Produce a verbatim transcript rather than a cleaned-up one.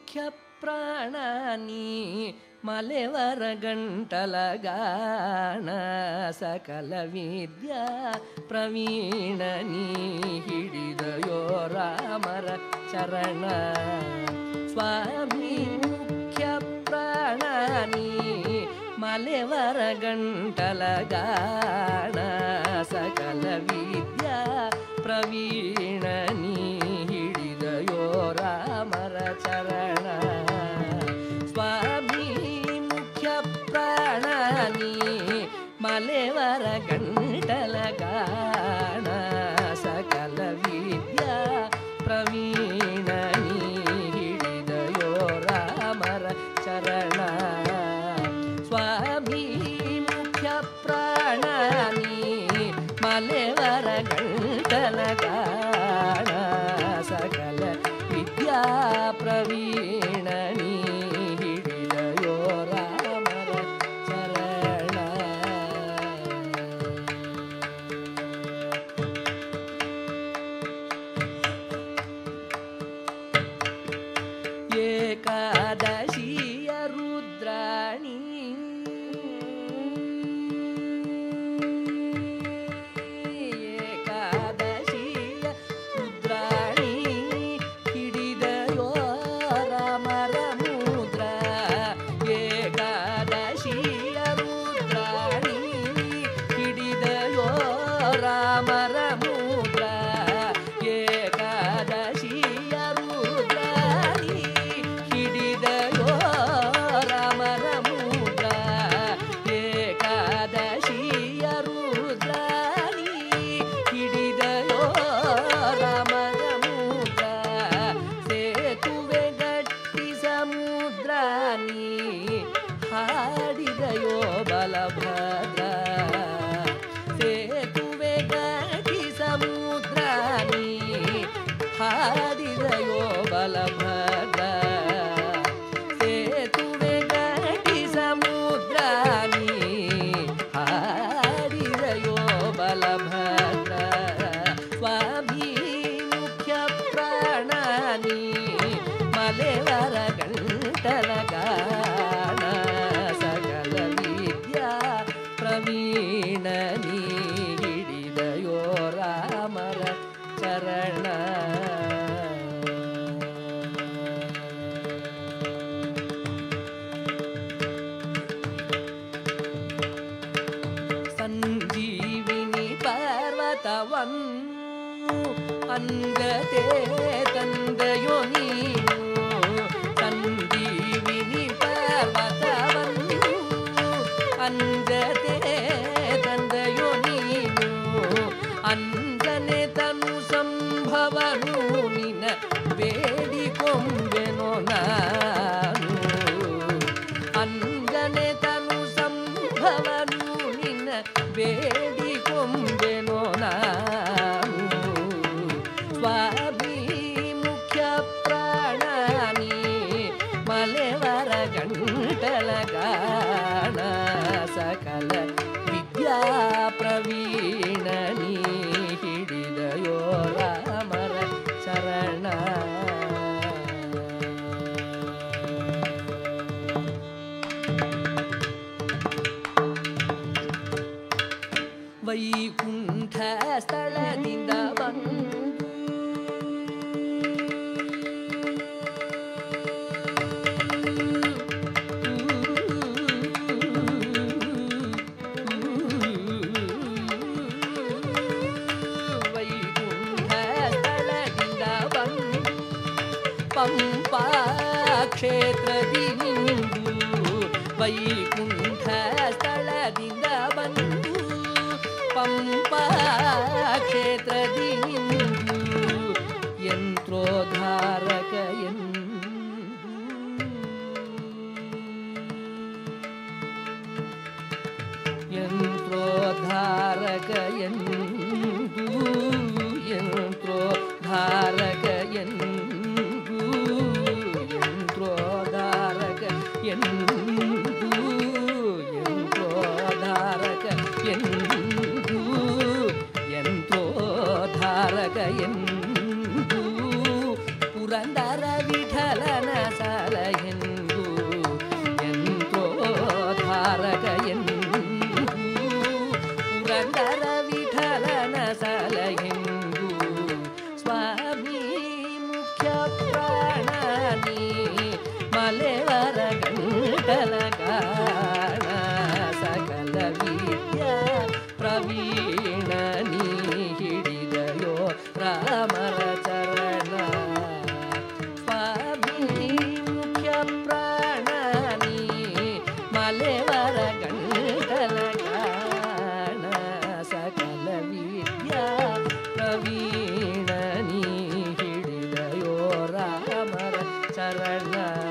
ಮುಖ್ಯ ಪ್ರಾಣನಿ ಮಲೆವರ ಗಂಟಲಗಾಣ ಸಕಲ ವಿದ್ಯಾ ಪ್ರವೀಣನಿ ಹಿಡಿದಯೋ ರಾಮರ ಚರಣ ಸ್ವಾಮಿ ಮುಖ್ಯ ಪ್ರಾಣನಿ ಮಲೆವರ ಗಂಟಲಗಾಣ ಸಕಲ ವಿದ್ಯಾ ಪ್ರವೀಣನಿ ಹಿಡಿದಯೋ ರಾಮರ ಚರಣ ಸ್ವಾಮಿ ಮುಖ್ಯ ಪ್ರಾಣನಿ ಮಲೆವರ ಗಂಟಲಗಾಣ ಸಕಲ ವಿದ್ಯಾ ಪ್ರವೀಣನಿ ಹಿಡಿದಯೋ ರಾಮರ ಚರಣ ಸ್ವಾಮಿ ಮುಖ್ಯ ಪ್ರಾಣನಿ ಮಲೆವರ ಗಂಟಲಗಾಣ ಸಕಲ ವಿದ್ಯಾ ಪ್ರವೀಣನಿ ಹಿಡಿದಯೋ ರಾಮರ ಚರಣ ಏಕಾದಶಿಯ ರುದ್ರಾಣಿ ಹಾಡಿದಯೋ ಬಲಭದ್ರ ಸೇತುವೆ ಗಟ್ಟಿ ಸಮುದ್ರಾನಿ ಹಾಡಿದಯೋ ಬಲಭದ್ರ ಸ್ವಾಮಿ ಮುಖ್ಯ ಪ್ರಾಣನಿ ಮಲೆವರ ಗಂಟಲಗಾಣ ಸಕಲ ವಿದ್ಯಾ ಪ್ರವೀಣನಿ ಹಿಡಿದಯೋ ರಾಮರ ಚರಣ ಸಂಜೀವಿನಿ ಪರ್ವತವನ್ನು ಅಂಗತೆ ತಂದೆಯೋ ನೀನು ಸಂಜೀವಿನಿ ಪರ್ವತವನ್ನು ಅಂಗತೆ ತಂದೆಯೋ ನೀನು ಅಂಜನೆ ತನು ಸಂಭವನು ನಿನ ಬೇಡಿಕೊಂಬೆನೋ ನಾನು ಅಂಜನೆ ತನು ಸಂಭವನು ನಿನ ಬೇಡಿಕೊಂಬೆನೋ ನಾನು ಸ್ವಾಮಿ ಮುಖ್ಯ ಪ್ರಾಣನಿ ಮಲೆವರ ಗಂಟಲಗಾಣ ಸಕಲ ವಿದ್ಯಾ ಪ್ರವೀಣನಿ ಹಿಡಿದಯೋ ರಾಮರ ಚರಣ ವೈಕುಂಠ ಸ್ಥಳದಿಂದ ಬಂದು ಪಂಪಾ ಕ್ಷೇತ್ರದಿ ನಿಂದು ವೈಕುಂಠ ಸ್ಥಳದಿಂದ ಬಂದು ಪಂಪಾ ಕ್ಷೇತ್ರದಿ ನಿಂದು ಯಂತ್ರೋದ್ಧಾರಕ ಎಂದು ಯಂತ್ರೋದ್ಧಾರಕ ಎಂದು ಯಂತ್ರೋದ್ಧಾರಕ ಎಂದು ಯಂತ್ರೋದ್ಧಾರಕ ಎಂದು ಯಂತ್ರೋದ್ಧಾರಕ ಎಂದು ಯಂತ್ರೋದ್ಧಾರಕ ಎಂದು ಪುರಂದರ ವಿಠಲನ ಸ ಮಲೆವರ ಗಂಟಲ ಕಾಣ ಸಕಲ ವಿದ್ಯಾ ಪ್ರವೀಣ ನೀ ಹಿಡಿದಯೋ ರಾಮರ ಚರಣ ಸ್ವಾಮಿ ಮುಖ್ಯ ಪ್ರಾಣ ನೀ ಮಲೆವರ ಗಂಟಲ ಕಾಣ ಸಕಲ ವಿದ್ಯಾ ಪ್ರವೀಣ ನೀ ಹಿಡಿದಯೋ ರಾಮರ ಚರಣ